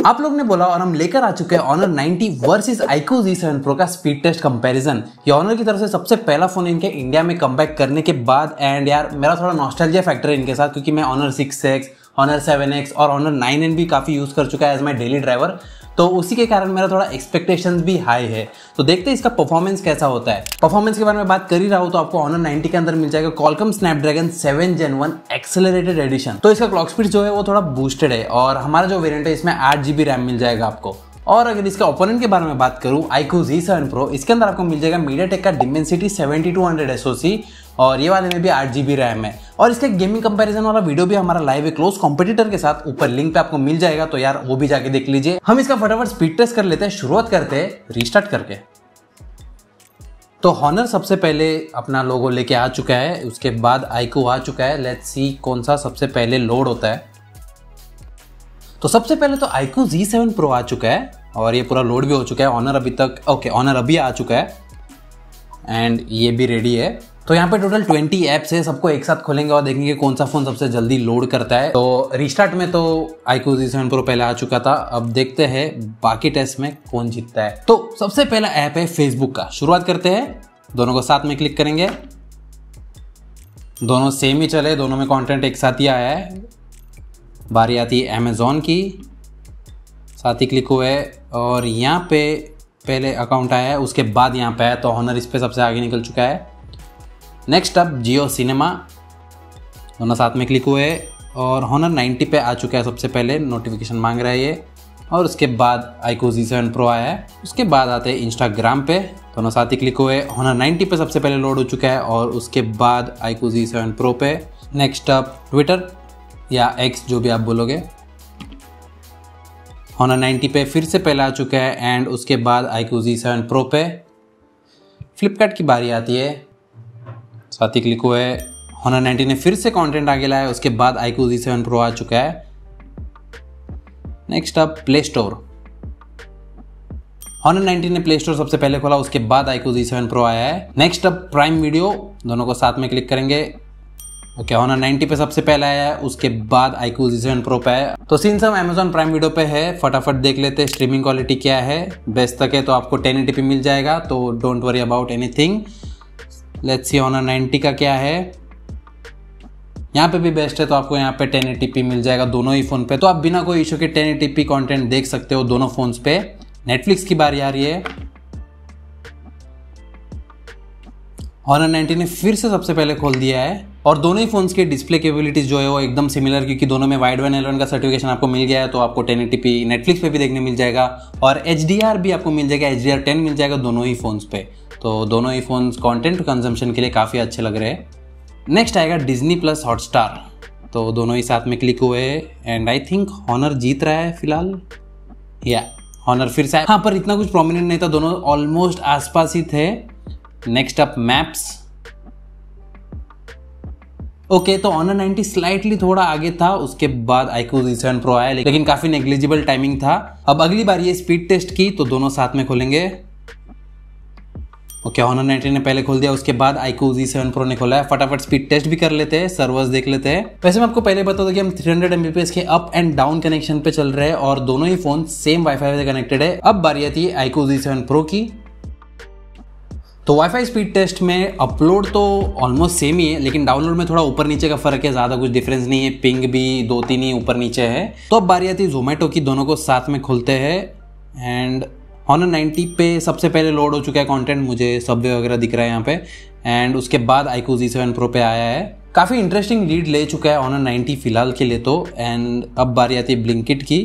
आप लोग ने बोला और हम लेकर आ चुके हैं Honor 90 versus iQOO Z7 Pro का स्पीड टेस्ट कंपैरिजन। ये Honor की तरफ से सबसे पहला फोन इनके इंडिया में कमबैक करने के बाद एंड यार मेरा थोड़ा नॉस्टैल्जिया फैक्टर है इनके साथ, क्योंकि मैं Honor 6X, Honor 7X और Honor 9N भी काफी यूज कर चुका है एज माई डेली ड्राइवर, तो उसी के कारण मेरा थोड़ा एक्सपेक्टेशंस भी हाई है। तो देखते हैं इसका परफॉर्मेंस कैसा होता है। परफॉर्मेंस के बारे में बात कर ही रहा हूं तो आपको Honor 90 के अंदर मिल जाएगा Qualcomm Snapdragon 7 Gen 1 accelerated edition. तो इसका क्लॉक स्पीड जो है वो थोड़ा बूस्टेड है और हमारा जो वेरिएंट है इसमें 8GB रैम मिल जाएगा आपको। और अगर इसका ओपोनेंट के बारे में बात करूं iQOO Z7 Pro, इसके अंदर आपको मिल जाएगा MediaTek का Dimensity 7200 SoC और ये वाले में भी 8GB रैम है। और इसके गेमिंग कंपैरिजन वाला वीडियो भी हमारा लाइव है क्लोज कॉम्पिटिटर के साथ, ऊपर लिंक पे आपको मिल जाएगा, तो यार वो भी जाके देख लीजिए। हम इसका फटाफट स्पीड टेस्ट कर लेते हैं। शुरुआत करते हैं रीस्टार्ट करके। तो Honor सबसे पहले अपना लोगो लेके आ चुका है, उसके बाद iQOO आ चुका है। लेट्स सी कौन सा सबसे पहले लोड होता है। तो सबसे पहले तो iQOO Z7 Pro आ चुका है और ये पूरा लोड भी हो चुका है। Honor अभी तक Honor अभी आ चुका है एंड ये भी रेडी है। तो यहाँ पे टोटल 20 ऐप्स है, सबको एक साथ खोलेंगे और देखेंगे कौन सा फोन सबसे जल्दी लोड करता है। तो रिस्टार्ट में तो iQOO Z7 Pro पहले आ चुका था, अब देखते हैं बाकी टेस्ट में कौन जीतता है। तो सबसे पहला ऐप है फेसबुक का। शुरुआत करते हैं, दोनों को साथ में क्लिक करेंगे। दोनों सेम ही चले, दोनों में कंटेंट एक साथ ही आया है। बारी आती है अमेजोन की, साथ ही क्लिक हुए और यहाँ पे पहले अकाउंट आया है, उसके बाद यहाँ पे आया, तो Honor इस पे सबसे आगे निकल चुका है। नेक्स्ट अप जियो सिनेमा, दोनों साथ में क्लिक हुए और Honor 90 पे आ चुका है सबसे पहले, नोटिफिकेशन मांग रहा है ये। और उसके बाद iQOO Z7 Pro आया है। उसके बाद आते हैं इंस्टाग्राम पे, दोनों साथ ही क्लिक हुए। Honor 90 पे सबसे पहले लोड हो चुका है और उसके बाद iQOO Z7 Pro पे। नेक्स्ट अप ट्विटर या X जो भी आप बोलोगे, Honor 90 पे फिर से पहले आ चुका है एंड उसके बाद iQOO Z7 Pro पे। फ्लिपकार्ट की बारी आती है, साथ ही क्लिक हुए। Honor 90 ने फिर से कंटेंट आगे लाया, उसके बाद iQOO Z7 Pro आ चुका है। Next up play store, Honor 90 ने प्ले स्टोर सबसे पहले खोला, उसके बाद iQOO Z7 Pro आया है। नेक्स्ट अप प्राइम वीडियो, दोनों को साथ में क्लिक करेंगे। Honor 90 पे सबसे पहले आया है, उसके बाद iQOO Z7 Pro पे आया। तो सिंस हम Amazon प्राइम वीडियो पे है, फटाफट देख लेते हैं स्ट्रीमिंग क्वालिटी क्या है। बेस्ट तक है तो आपको 1080p मिल जाएगा, तो don't worry about anything. Let's see Honor 90 का क्या है। यहाँ पे भी बेस्ट है, तो आपको यहाँ पे 1080p मिल जाएगा दोनों ही फोन पे, तो आप बिना कोई इशू के 1080p कंटेंट देख सकते हो दोनों फोन्स पे। नेटफ्लिक्स की बारी आ रही है। Honor 90 ने फिर से सबसे पहले खोल दिया है और दोनों ही फोन्स के डिस्प्ले कैपेबिलिटीज जो है वो एकदम सिमिलर, क्योंकि दोनों में वाइड वन L1 का सर्टिफिकेशन आपको मिल गया है, तो आपको 1080p नेटफ्लिक्स पे भी देखने मिल जाएगा और HDR भी आपको मिल जाएगा, HDR10 मिल जाएगा दोनों ही फोन्स पे। तो दोनों ही फोन्स कंटेंट कंजम्पशन के लिए काफ़ी अच्छे लग रहे हैं। नेक्स्ट आएगा डिज्नी प्लस हॉटस्टार, तो दोनों ही साथ में क्लिक हुए एंड आई थिंक Honor जीत रहा है फिलहाल। या Honor फिर से, हाँ पर इतना कुछ प्रोमिनेंट नहीं था, दोनों ऑलमोस्ट आसपास ही थे। नेक्स्ट अप मैप्स, ओके तो Honor 90 स्लाइटली थोड़ा आगे था, उसके बाद iQOO Z7 Pro आया, लेकिन काफी नेग्लिजिबल टाइमिंग था। अब अगली बार ये स्पीड टेस्ट की, तो दोनों साथ में खोलेंगे। Honor 90 ने पहले खोल दिया, उसके बाद iQOO Z7 Pro ने खोला है। फटाफट स्पीड टेस्ट भी कर लेते हैं, सर्वर्स देख लेते हैं। वैसे मैं आपको पहले बता दूं कि हम 300 Mbps के अप एंड डाउन कनेक्शन पे चल रहे हैं और दोनों ही फोन सेम वाईफाई से कनेक्टेड है। अब बारी आती है iQOO Z7 Pro की। तो वाईफाई स्पीड टेस्ट में अपलोड तो ऑलमोस्ट सेम ही है, लेकिन डाउनलोड में थोड़ा ऊपर नीचे का फर्क है, ज्यादा कुछ डिफरेंस नहीं है। पिंग भी 2-3 ही ऊपर नीचे है। तो अब बारी आती है जोमेटो की, दोनों को साथ में खोलते हैं एंड Honor 90 पे सबसे पहले लोड हो चुका है कंटेंट, मुझे सबवे वगैरह दिख रहा है यहाँ पे एंड उसके बाद iQOO Z7 Pro पे आया है। काफी इंटरेस्टिंग लीड ले चुका है Honor 90 फिलहाल के लिए तो। एंड अब बारी आती है ब्लिंकिट की।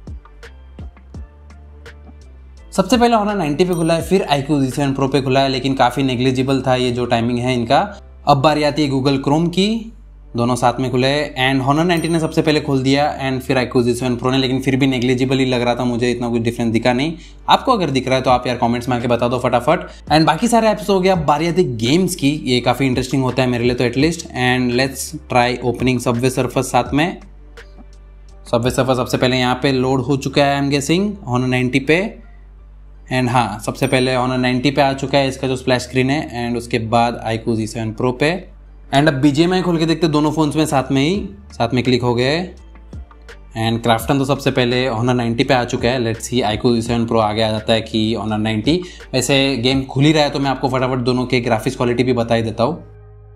सबसे पहले Honor 90 पे खुला है, फिर iQOO Z7 Pro पे खुला है, लेकिन काफी नेग्लिजिबल था ये जो टाइमिंग है इनका। अब बारी आती है गूगल क्रोम की, दोनों साथ में खुले एंड Honor 90 ने सबसे पहले खोल दिया एंड फिर iQOO Z7 Pro ने, लेकिन फिर भी नेग्लिजिबल ही लग रहा था मुझे, इतना कुछ डिफरेंस दिखा नहीं। आपको अगर दिख रहा है तो आप यार कमेंट्स में आके बता दो फटाफट। एंड बाकी सारे ऐप्स हो गया। बारी आती है गेम्स की, ये काफी इंटरेस्टिंग होता है मेरे लिए तो at least. And let's try opening subway surfers साथ में। सबवे सर्फर सबसे पहले यहाँ पे लोड हो चुका है आई एम गेसिंग Honor 90 पे एंड हाँ सबसे पहले Honor 90 पे आ चुका है इसका जो स्प्लैश स्क्रीन है एंड उसके बाद iQOO Z7 Pro पे। एंड अब BGMI खोल के देखते दोनों फोन्स में साथ में क्लिक हो गए एंड क्राफ्टन तो सबसे पहले Honor 90 पे आ चुका है। Let's see iQOO Z7 Pro आगे आ जाता है कि Honor 90। वैसे गेम खुल ही रहा है तो मैं आपको फटाफट दोनों के ग्राफिक्स क्वालिटी भी बता ही देता हूँ।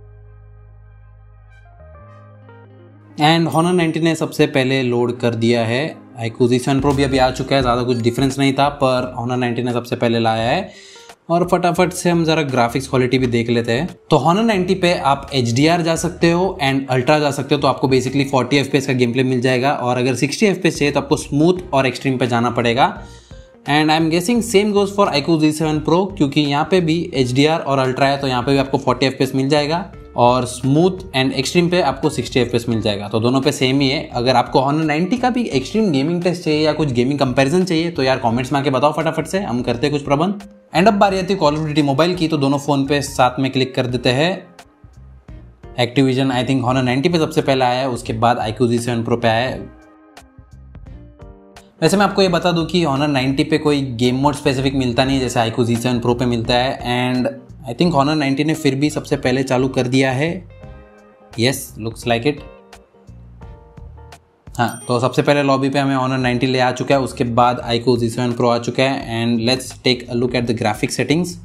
एंड Honor 90 ने सबसे पहले लोड कर दिया है। iQOO Z7 Pro भी अभी आ चुका है, ज़्यादा कुछ डिफरेंस नहीं था, पर Honor 90 ने सबसे पहले लाया है। और फटाफट से हम ज़रा ग्राफिक्स क्वालिटी भी देख लेते हैं। तो Honor 90 पे आप HDR जा सकते हो एंड अल्ट्रा जा सकते हो, तो आपको बेसिकली 40 FPS का गेम प्ले मिल जाएगा। और अगर 60 FPS चाहिए तो आपको स्मूथ और एक्सट्रीम पे जाना पड़ेगा। And I am guessing same goes for iQOO Z7 Pro, क्योंकि यहाँ पे भी HDR और अल्ट्रा है, तो यहाँ पे भी आपको 40 FPS मिल जाएगा और स्मूथ एंड एक्सट्रीम पे आपको 60 FPS मिल जाएगा। तो दोनों पे सेम ही है। अगर आपको Honor 90 का भी एक्सट्रीम गेमिंग टेस्ट चाहिए या कुछ गेमिंग कंपैरिजन चाहिए तो यार कमेंट्स में आके बताओ फटाफट से, हम करते हैं कुछ प्रबंध। एंड अब बारी आती है कॉल ऑफ ड्यूटी मोबाइल की, तो दोनों फ़ोन पे साथ में क्लिक कर देते हैं। एक्टिविजन आई थिंक Honor 90 पे सबसे पहले आया है, उसके बाद iQOO Z7 Pro पे आया है। वैसे मैं आपको ये बता दूं कि Honor 90 पे कोई गेम मोड स्पेसिफिक मिलता नहीं है जैसे iQOO Z7 Pro पे मिलता है। एंड आई थिंक Honor 90 ने फिर भी सबसे पहले चालू कर दिया है। Yes, looks like it. हाँ, तो सबसे पहले लॉबी पे हमें Honor 90 ले आ चुका है, उसके बाद iQOO Z7 Pro आ चुका है। And let's take a look at the graphic settings.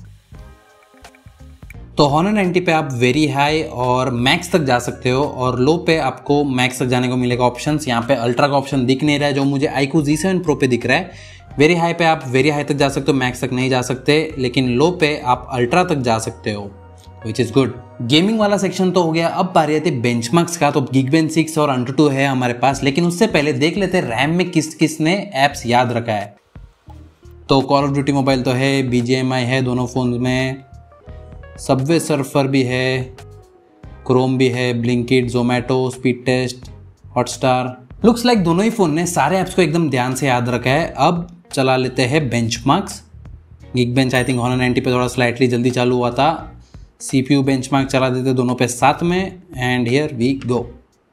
तो Honor 90 पे आप वेरी हाई और मैक्स तक जा सकते हो, और लो पे आपको मैक्स तक जाने को मिलेगा ऑप्शंस। यहाँ पे अल्ट्रा का ऑप्शन दिख नहीं रहा है जो मुझे iQOO Z7 Pro पे दिख रहा है। वेरी हाई पे आप वेरी हाई तक जा सकते हो, मैक्स तक नहीं जा सकते, लेकिन लो पे आप अल्ट्रा तक जा सकते हो, विच इज़ गुड। गेमिंग वाला सेक्शन तो हो गया। अब बारी आती है बेंचमार्क्स का। तो Geekbench 6 और AnTuTu है हमारे पास, लेकिन उससे पहले देख लेते हैं रैम में किस किस ने ऐप्स याद रखा है। तो कॉल ऑफ ड्यूटी मोबाइल तो है, BGMI है दोनों फ़ोन में, सबवे सर्फर भी है, क्रोम भी है, Blinkit, Zomato, speed test, Hotstar. Looks like दोनों ही फ़ोन ने सारे ऐप्स को एकदम ध्यान से याद रखा है। अब चला लेते हैं benchmarks. Geekbench I think Honor 90 पे थोड़ा स्लाइटली जल्दी चालू हुआ था। CPU बेंचमार्क चला देते दोनों पे साथ में, एंड हियर वी गो।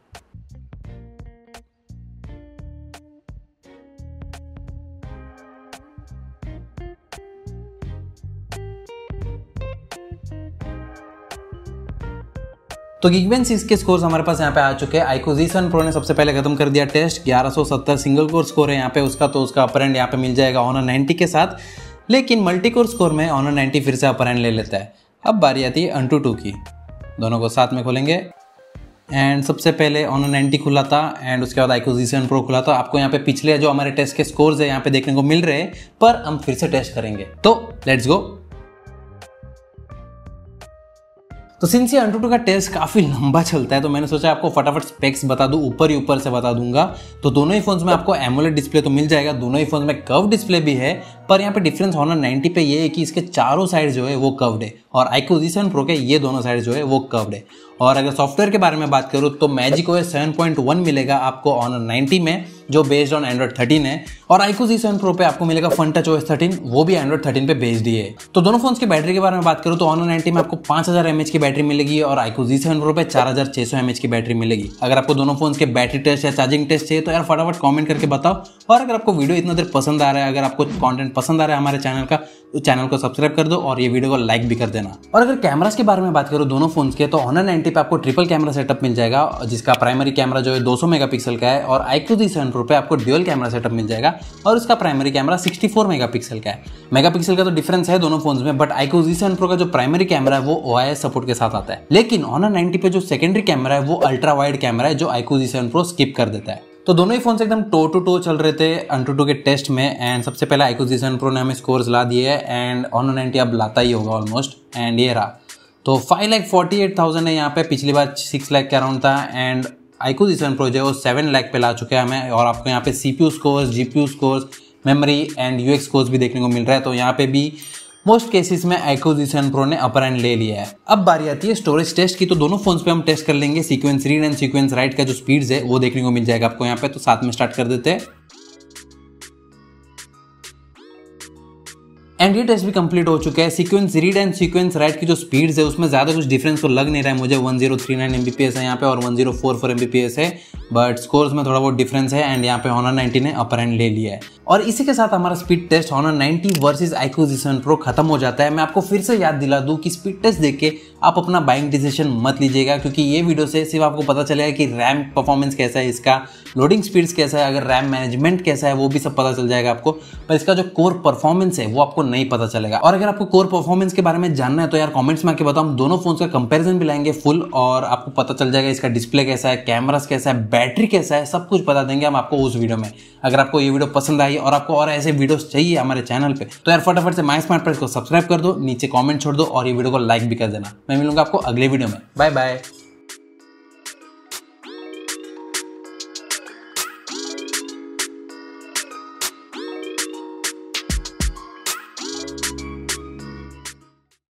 तो Geekbench 6 के स्कोर्स हमारे पास यहाँ पे आ चुके हैं। iQOO Z7 Pro ने सबसे पहले खत्म कर दिया टेस्ट। 1170 सिंगल कोर स्कोर है यहाँ पे उसका, तो उसका अपर एंड यहाँ पे मिल जाएगा Honor 90 के साथ। लेकिन मल्टी कोर स्कोर में Honor 90 फिर से अपर एंड ले लेता है। अब बारी आती है AnTuTu की, दोनों को साथ में खोलेंगे। एंड सबसे पहले Honor 90 खुला था एंड उसके बाद iQOO Z7 Pro खुला था। आपको यहाँ पे पिछले जो हमारे टेस्ट के स्कोर्स है यहाँ पे देखने को मिल रहे हैं, पर हम फिर से टेस्ट करेंगे, तो लेट्स गो। तो सिंस ये AnTuTu का टेस्ट काफ़ी लंबा चलता है, तो मैंने सोचा आपको फटाफट स्पेक्स बता दूं, ऊपर ही ऊपर से बता दूंगा। तो दोनों ही फोन्स में आपको एमोलेड डिस्प्ले तो मिल जाएगा, दोनों ही फोन्स में कर्व डिस्प्ले भी है, पर यहाँ पे डिफरेंस Honor 90 पे ये है कि इसके चारों साइड जो है वो कर्व्ड है, और iQOO Z7 Pro के ये दोनों साइड जो है वो कर्व्ड है। और अगर सॉफ्टवेयर के बारे में बात करूँ तो MagicOS 7.1 मिलेगा आपको Honor 90 में, जो बेस्ड ऑन Android 13 है, और iQOO Z7 Pro पे आपको मिलेगा FunTouch OS 13, वो भी Android 13 पे बेस्ड ही है। तो दोनों फोन्स की बैटरी के बारे में बात करूँ तो Honor 90 में आपको 5000 mAh की बैटरी मिलेगी और iQOO Z7 Pro पे 4600 mAh की बैटरी मिलेगी। अगर आपको दोनों फोन्स के बैटरी टेस्ट या चार्जिंग टेस्ट चाहिए तो यार फटाफट कमेंट करके बताओ। और अगर आपको वीडियो इतना देर पसंद आ रहा है, अगर आपको कंटेंट पसंद आ रहा है हमारे चैनल का, तो चैनल को सब्सक्राइब कर दो और ये वीडियो को लाइक भी कर देना। और अगर कैमरास के बारे में बात करूँ दोनों फोन्स के, तो Honor 90 पे आपको ट्रिपल कैमरा सेटअप मिल जाएगा, जिसका प्राइमरी कैमरा जो है 200 मेगापिक्सल का है, और iQOO Z7 Pro पे आपको ड्यूअल कैमरा सेटअप मिल जाएगा और उसका प्राइमरी कैमरा 64 मेगापिक्सल का है। मेगापिक्सल का तो डिफरेंस है दोनों फोन्स में, बट iQOO Z7 Pro का जो प्राइमरी कैमरा है वो OIS सपोर्ट के साथ आता है। लेकिन Honor 90 पे जो सेकेंडरी कैमरा है वो अल्ट्रा वाइड कैमरा है, जो iQOO Z7 Pro स्किप कर देता है। तो दोनों ही फोन्स एकदम टो टू टो चल रहे थे AnTuTu के टेस्ट में। एंड सबसे पहले iQOO Z7 Pro ने हमें स्कोर्स ला दिए है, एंड Honor 90 अब लाता ही होगा ऑलमोस्ट। एंड ये रहा, तो 5,48,000 है यहाँ पे, पिछली बार 6 लाख के अराउंड था। एंड iQOO Z7 Pro जो है वो 7 लाख पे ला चुके हैं हमें, और आपको यहाँ पे CPU scores, GPU scores, memory and UX scores भी देखने को मिल रहा है। तो यहाँ पे भी मोस्ट केसेस में iQOO Z7 Pro ने अपर एंड ले लिया है। अब बारी आती है स्टोरेज टेस्ट की, तो दोनों फोन्स पे हम टेस्ट कर लेंगे। Sequence read and sequence write का जो स्पीड्स है वो देखने को मिल जाएगा आपको यहाँ पे, तो साथ में स्टार्ट कर देते हैं। एंड ये टेस्ट भी कंप्लीट हो चुका है। Sequence read and sequence write की जो स्पीड्स है उसमें ज़्यादा कुछ डिफरेंस तो लग नहीं रहा है मुझे। 1039 Mbps है यहाँ पे और 1044 Mbps है, बट स्कोर्स में थोड़ा बहुत डिफरेंस है एंड यहाँ पे Honor 90 ने अपर हैंड ले लिया है। और इसी के साथ हमारा speed test Honor 90 versus iQOO Z7 Pro खत्म हो जाता है। मैं आपको फिर से याद दिला दूं कि स्पीड टेस्ट देख के आप अपना बाइंग डिसीजन मत लीजिएगा, क्योंकि ये वीडियो से सिर्फ आपको पता चलेगा कि रैम परफॉर्मेंस कैसा है, इसका लोडिंग स्पीड्स कैसा है, अगर रैम मैनेजमेंट कैसा है वो भी सब पता चल जाएगा आपको, पर इसका जो कोर परफॉर्मेंस है वो आपको नहीं पता चलेगा। और अगर आपको कोर परफॉर्मेंस के बारे में जानना है तो यार कमेंट्स में आके बताओ, हम दोनों फोन्स का कंपैरिजन भी लाएंगे फुल और आपको पता चल जाएगा इसका डिस्प्ले कैसा है, कैमरास कैसा है, बैटरी कैसा है, सब कुछ बता देंगे हम आपको उस वीडियो में। अगर आपको ये वीडियो पसंद आई और आपको और ऐसे वीडियोस चाहिए हमारे चैनल पे तो यार फटाफट से माय स्मार्ट प्राइस को सब्सक्राइब कर दो, नीचे कमेंट छोड़ दो और ये वीडियो को लाइक भी कर देना। मैं मिलूंगा आपको अगले वीडियो में। Bye bye.